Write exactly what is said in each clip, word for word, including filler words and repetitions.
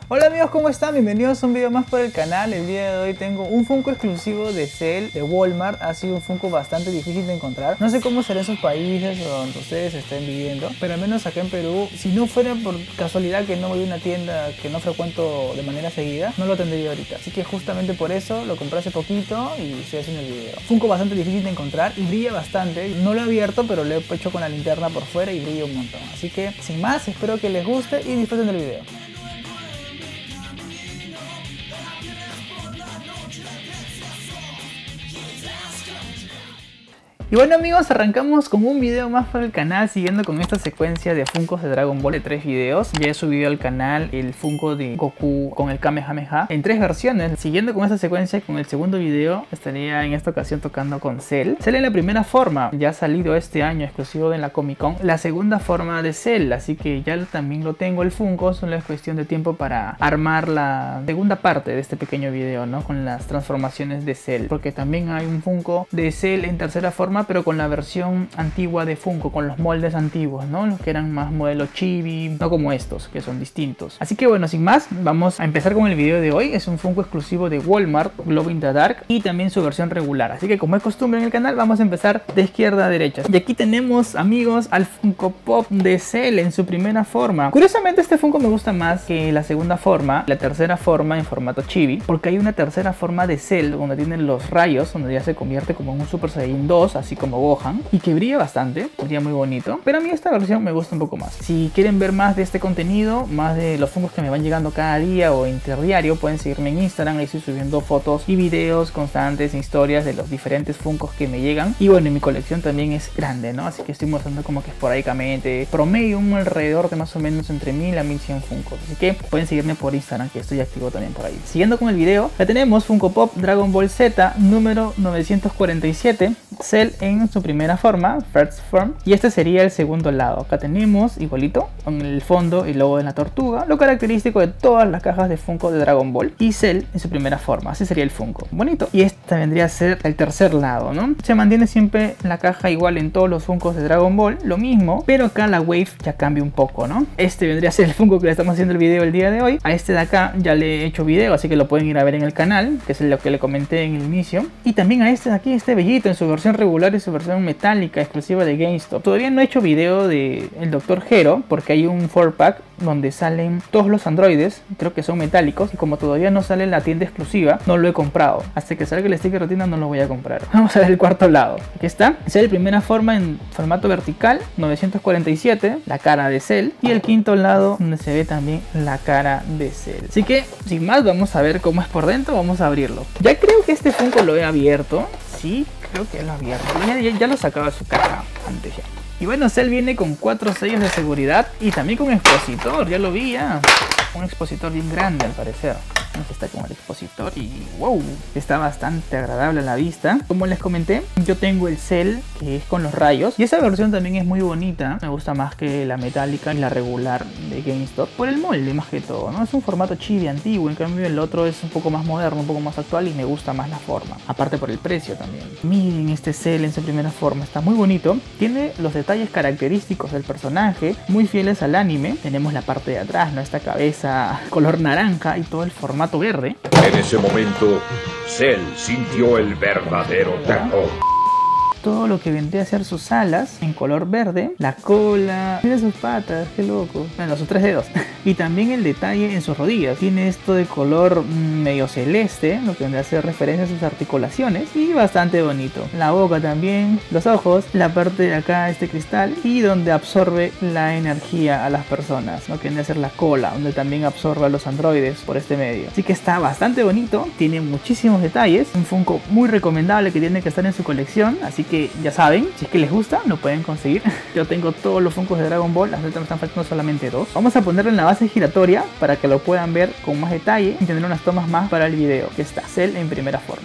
Hola amigos, ¿cómo están? Bienvenidos a un video más por el canal. El día de hoy tengo un Funko exclusivo de Cell, de Walmart. Ha sido un Funko bastante difícil de encontrar. No sé cómo será en sus países o donde ustedes estén viviendo, pero al menos acá en Perú, si no fuera por casualidad que no voy a una tienda que no frecuento de manera seguida, no lo tendría ahorita. Así que justamente por eso lo compré hace poquito y estoy haciendo el video. Funko bastante difícil de encontrar y brilla bastante. No lo he abierto, pero lo he hecho con la linterna por fuera y brilla un montón. Así que sin más, espero que les guste y disfruten del video. Y bueno amigos, arrancamos con un video más para el canal, siguiendo con esta secuencia de Funkos de Dragon Ball de tres videos. Ya he subido al canal el Funko de Goku con el Kamehameha en tres versiones. Siguiendo con esta secuencia, con el segundo video, estaría en esta ocasión tocando con Cell. Cell en la primera forma, ya ha salido este año exclusivo de la Comic Con, la segunda forma de Cell, así que ya también lo tengo el Funko. Solo es cuestión de tiempo para armar la segunda parte de este pequeño video, ¿no? Con las transformaciones de Cell, porque también hay un Funko de Cell en tercera forma, pero con la versión antigua de Funko, con los moldes antiguos, ¿no? Los que eran más modelo chibi, no como estos, que son distintos. Así que bueno, sin más, vamos a empezar con el video de hoy. Es un Funko exclusivo de Walmart, Glow in the Dark, y también su versión regular. Así que como es costumbre en el canal, vamos a empezar de izquierda a derecha. Y aquí tenemos, amigos, al Funko Pop de Cell en su primera forma. Curiosamente, este Funko me gusta más que la segunda forma, la tercera forma en formato chibi, porque hay una tercera forma de Cell donde tienen los rayos, donde ya se convierte como en un Super Saiyan dos, así como Gohan, y que brilla bastante, brilla muy bonito. Pero a mí esta versión me gusta un poco más. Si quieren ver más de este contenido, más de los Funkos que me van llegando cada día o interdiario, pueden seguirme en Instagram. Ahí estoy subiendo fotos y videos constantes, historias de los diferentes Funkos que me llegan. Y bueno, mi colección también es grande, ¿no? Así que estoy mostrando como que esporádicamente, promedio un alrededor de más o menos entre mil a mil cien Funkos. Así que pueden seguirme por Instagram, que estoy activo también por ahí. Siguiendo con el video, ya tenemos Funko Pop Dragon Ball Z número novecientos cuarenta y siete, Cell en su primera forma, First Form, y este sería el segundo lado. Acá tenemos igualito con el fondo y logo de la tortuga, lo característico de todas las cajas de Funko de Dragon Ball, y Cell en su primera forma. Así sería el Funko, bonito. Y este vendría a ser el tercer lado, ¿no? Se mantiene siempre la caja igual en todos los Funkos de Dragon Ball, lo mismo, pero acá la Wave ya cambia un poco, ¿no? Este vendría a ser el Funko que le estamos haciendo el video el día de hoy. A este de acá ya le he hecho video, así que lo pueden ir a ver en el canal, que es lo que le comenté en el inicio. Y también a este de aquí, este bellito en su versión regular y su versión metálica exclusiva de GameStop. Todavía no he hecho video de el doctor Gero, porque hay un four pack donde salen todos los androides, creo que son metálicos, y como todavía no sale en la tienda exclusiva, no lo he comprado. Hasta que salga el sticker retina no lo voy a comprar. Vamos a ver el cuarto lado. Aquí está. Cell primera forma en formato vertical, novecientos cuarenta y siete, la cara de Cell, y el quinto lado donde se ve también la cara de Cell. Así que sin más, vamos a ver cómo es por dentro. Vamos a abrirlo. Ya creo que este Funko lo he abierto. Sí, creo que lo he abierto. Ya, ya, ya lo sacaba de su caja antes ya. Y bueno, Cell viene con cuatro sellos de seguridad y también con expositor. Ya lo vi ya. Un expositor bien grande al parecer. Aquí está con el expositor y wow, está bastante agradable a la vista. Como les comenté, yo tengo el Cell que es con los rayos y esa versión también es muy bonita. Me gusta más que la metálica y la regular de GameStop por el molde más que todo, ¿no? Es un formato chibi antiguo, en cambio el otro es un poco más moderno, un poco más actual y me gusta más la forma. Aparte por el precio también. Miren este Cell en su primera forma, está muy bonito. Tiene los detalles característicos del personaje, muy fieles al anime. Tenemos la parte de atrás, ¿no? Esta cabeza color naranja y todo el formato verde. En ese momento, Cell sintió el verdadero terror. Todo lo que vendría a ser sus alas en color verde, la cola, mira sus patas, qué loco, bueno, sus tres dedos, y también el detalle en sus rodillas. Tiene esto de color medio celeste, lo que vendría a ser referencia a sus articulaciones, y bastante bonito. La boca también, los ojos, la parte de acá, este cristal, y donde absorbe la energía a las personas, lo que vendría a ser la cola, donde también absorbe a los androides por este medio. Así que está bastante bonito, tiene muchísimos detalles, un Funko muy recomendable que tiene que estar en su colección, así que que ya saben, si es que les gusta, lo pueden conseguir. Yo tengo todos los Funkos de Dragon Ball, hasta ahorita me están faltando solamente dos. Vamos a ponerlo en la base giratoria para que lo puedan ver con más detalle y tener unas tomas más para el video, que está Cell en primera forma.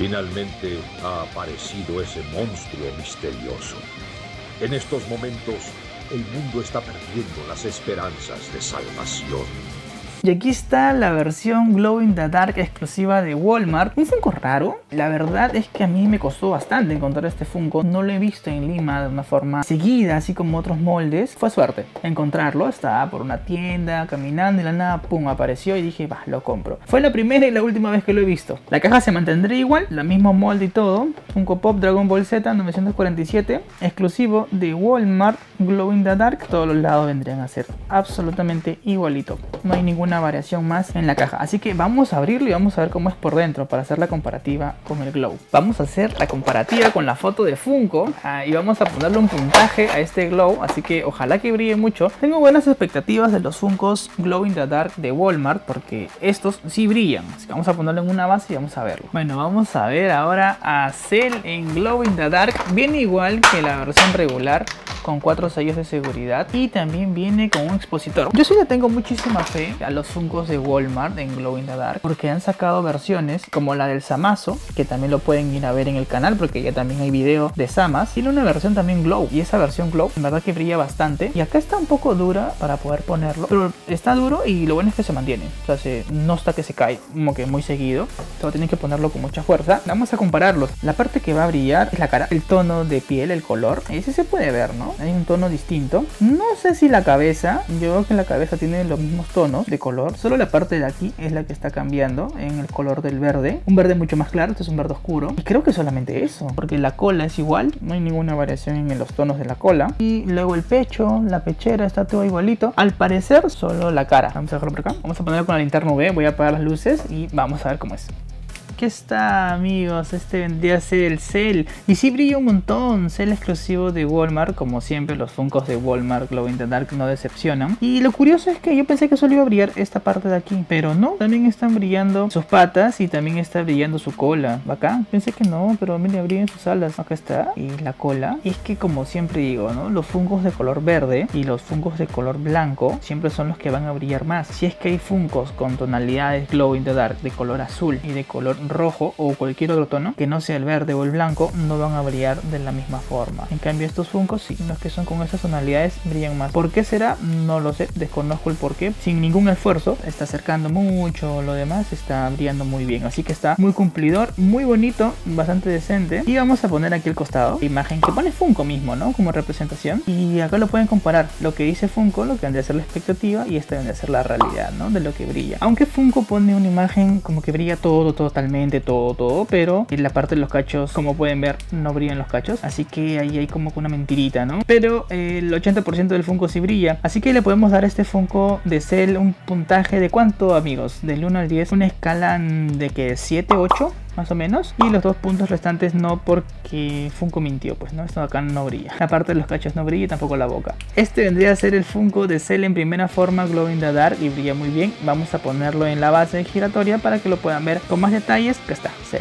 Finalmente ha aparecido ese monstruo misterioso. En estos momentos, el mundo está perdiendo las esperanzas de salvación. Y aquí está la versión Glow in the Dark exclusiva de Walmart. Un Funko raro. La verdad es que a mí me costó bastante encontrar este Funko. No lo he visto en Lima de una forma seguida, así como otros moldes. Fue suerte encontrarlo. Estaba por una tienda, caminando y la nada, pum, apareció y dije, va, lo compro. Fue la primera y la última vez que lo he visto. La caja se mantendrá igual, la misma molde y todo. Funko Pop Dragon Ball Z novecientos cuarenta y siete, exclusivo de Walmart Glow in the Dark. Todos los lados vendrían a ser absolutamente igualito. No hay ninguna variación más en la caja, así que vamos a abrirlo y vamos a ver cómo es por dentro para hacer la comparativa con el Glow. Vamos a hacer la comparativa con la foto de Funko ah, y vamos a ponerle un puntaje a este Glow, así que ojalá que brille mucho. Tengo buenas expectativas de los Funkos Glow in the Dark de Walmart porque estos sí brillan, así que vamos a ponerlo en una base y vamos a verlo. Bueno, vamos a ver ahora a Cell en Glow in the Dark. Viene igual que la versión regular, con cuatro sellos de seguridad y también viene con un expositor. Yo sí le tengo muchísima fe a los Funkos de Walmart en Glow in the Dark porque han sacado versiones como la del Zamasu, que también lo pueden ir a ver en el canal porque ya también hay video de Samas. Tiene una versión también Glow y esa versión Glow en verdad que brilla bastante, y acá está un poco dura para poder ponerlo, pero está duro y lo bueno es que se mantiene, o sea, se, no está que se cae como que muy seguido, solo tienen que ponerlo con mucha fuerza. Vamos a compararlos. La parte que va a brillar es la cara, el tono de piel, el color, ese se puede ver, ¿no? Hay un tono distinto. No sé si la cabeza, yo veo que la cabeza tiene los mismos tonos de color, solo la parte de aquí es la que está cambiando en el color del verde, un verde mucho más claro, este es un verde oscuro, y creo que solamente eso, porque la cola es igual, no hay ninguna variación en los tonos de la cola, y luego el pecho, la pechera, está todo igualito, al parecer solo la cara. Vamos a dejarlo por acá, vamos a ponerlo con la linterna U V, voy a apagar las luces y vamos a ver cómo es. Aquí está, amigos, este vendría a ser el Cell y sí brilla un montón. Cell exclusivo de Walmart, como siempre los Funkos de Walmart Glow in the Dark no decepcionan. Y lo curioso es que yo pensé que solo iba a brillar esta parte de aquí, pero no, también están brillando sus patas y también está brillando su cola. Bacán, pensé que no, pero miren, brillan sus alas. Acá está, y la cola. Y es que como siempre digo, ¿no? Los Funkos de color verde y los Funkos de color blanco siempre son los que van a brillar más. Si es que hay Funkos con tonalidades Glow in the Dark de color azul y de color rojo o cualquier otro tono que no sea el verde o el blanco, no van a brillar de la misma forma. En cambio estos Funkos sí, los que son con esas tonalidades brillan más. ¿Por qué será? No lo sé, desconozco el porqué. Sin ningún esfuerzo, está acercando mucho, lo demás está brillando muy bien, así que está muy cumplidor, muy bonito, bastante decente. Y vamos a poner aquí al costado la imagen que pone Funko mismo, ¿no? Como representación, y acá lo pueden comparar lo que dice Funko, lo que vendría a ser la expectativa, y esta vendría a ser la realidad, ¿no? De lo que brilla. Aunque Funko pone una imagen como que brilla todo, totalmente todo, todo, pero en la parte de los cachos, como pueden ver, no brillan los cachos, así que ahí hay como que una mentirita, ¿no? Pero eh, el ochenta por ciento del Funko sí brilla, así que le podemos dar a este Funko de Cell un puntaje de ¿cuánto, amigos? Del uno al diez, una escala de que siete, ocho más o menos, y los dos puntos restantes no, porque Funko mintió, pues no, esto acá no brilla, la parte de los cachos no brilla y tampoco la boca. Este vendría a ser el Funko de Cell en primera forma Glow in the Dark y brilla muy bien. Vamos a ponerlo en la base giratoria para que lo puedan ver con más detalles. Acá está, Cell.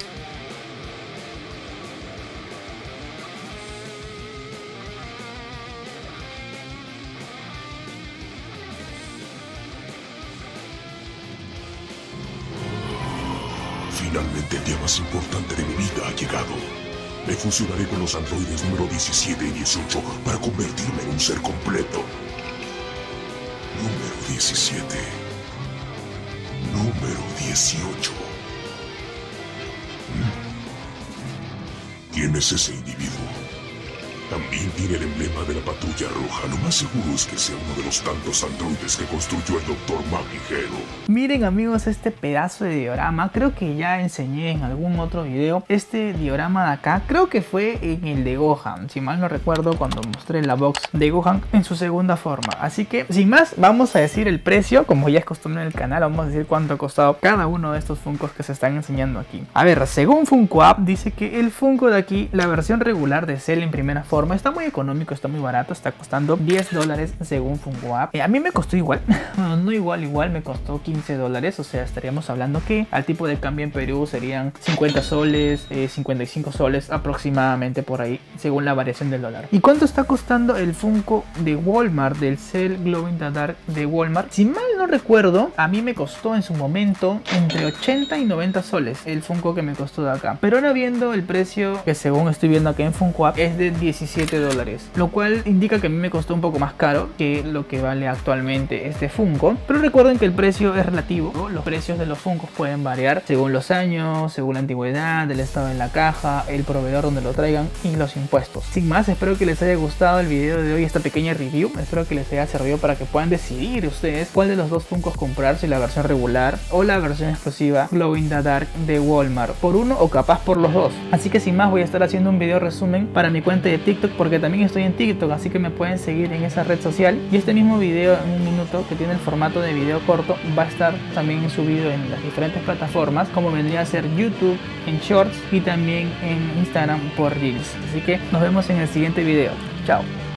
Finalmente el día más importante de mi vida ha llegado. Me fusionaré con los androides número diecisiete y dieciocho para convertirme en un ser completo. Número diecisiete. Número dieciocho. ¿Quién es ese individuo? También tiene el emblema de la Patrulla Roja. Lo más seguro es que sea uno de los tantos androides que construyó el doctor Magigero. Miren, amigos, este pedazo de diorama. Creo que ya enseñé en algún otro video este diorama de acá. Creo que fue en el de Gohan, si mal no recuerdo, cuando mostré la box de Gohan en su segunda forma. Así que, sin más, vamos a decir el precio. Como ya es costumbre en el canal, vamos a decir cuánto ha costado cada uno de estos Funkos que se están enseñando aquí. A ver, según Funko App, dice que el Funko de aquí, la versión regular de Cell en primera forma, está muy económico, está muy barato, está costando diez dólares según Funko App. Eh, a mí me costó igual, bueno, no igual, igual me costó quince dólares, o sea, estaríamos hablando que al tipo de cambio en Perú serían cincuenta soles, eh, cincuenta y cinco soles aproximadamente por ahí, según la variación del dólar. ¿Y cuánto está costando el Funko de Walmart, del Cell Glow in the Dark de Walmart? Si mal no recuerdo, a mí me costó en su momento entre ochenta y noventa soles el Funko que me costó de acá. Pero ahora viendo el precio que según estoy viendo acá en Funko App es de diecisiete dólares, lo cual indica que a mí me costó un poco más caro que lo que vale actualmente este Funko. Pero recuerden que el precio es relativo, ¿no? Los precios de los Funkos pueden variar según los años, según la antigüedad, el estado de la caja, el proveedor donde lo traigan y los impuestos. Sin más, espero que les haya gustado el video de hoy, esta pequeña review. Espero que les haya servido para que puedan decidir ustedes cuál de los dos Funkos comprar, si la versión regular o la versión exclusiva Glow in the Dark de Walmart, por uno o capaz por los dos. Así que sin más, voy a estar haciendo un video resumen para mi cuenta de TikTok, porque también estoy en TikTok, así que me pueden seguir en esa red social. Y este mismo video en un minuto, que tiene el formato de video corto, va a estar también subido en las diferentes plataformas, como vendría a ser YouTube, en Shorts y también en Instagram por Reels. Así que nos vemos en el siguiente video. Chao.